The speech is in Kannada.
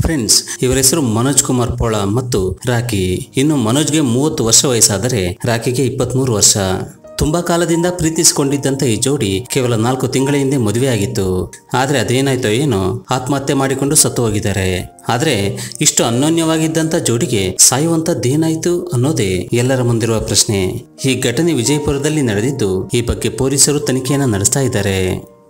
ಫ್ರೆಂಡ್ಸ್, ಇವರ ಹೆಸರು ಮನೋಜ್ ಕುಮಾರ್ ಪೋಳ ಮತ್ತು ರಾಖಿ. ಇನ್ನು ಮನೋಜ್ಗೆ 30 ವರ್ಷ ವಯಸ್ಸಾದರೆ ರಾಖಿಗೆ 23 ವರ್ಷ. ತುಂಬಾ ಕಾಲದಿಂದ ಪ್ರೀತಿಸಿಕೊಂಡಿದ್ದಂತ ಈ ಜೋಡಿ ಕೇವಲ 4 ತಿಂಗಳ ಹಿಂದೆ ಮದುವೆಯಾಗಿತ್ತು. ಆದ್ರೆ ಅದೇನಾಯ್ತೋ ಏನೋ ಆತ್ಮಹತ್ಯೆ ಮಾಡಿಕೊಂಡು ಸತ್ತು ಹೋಗಿದ್ದಾರೆ. ಆದ್ರೆ ಇಷ್ಟು ಅನ್ಯೋನ್ಯವಾಗಿದ್ದಂತ ಜೋಡಿಗೆ ಸಾಯುವಂತದ್ದೇನಾಯ್ತು ಅನ್ನೋದೇ ಎಲ್ಲರ ಮುಂದಿರುವ ಪ್ರಶ್ನೆ. ಈ ಘಟನೆ ವಿಜಯಪುರದಲ್ಲಿ ನಡೆದಿದ್ದು, ಈ ಬಗ್ಗೆ ಪೊಲೀಸರು ತನಿಖೆಯನ್ನ ನಡೆಸ್ತಾ ಇದ್ದಾರೆ.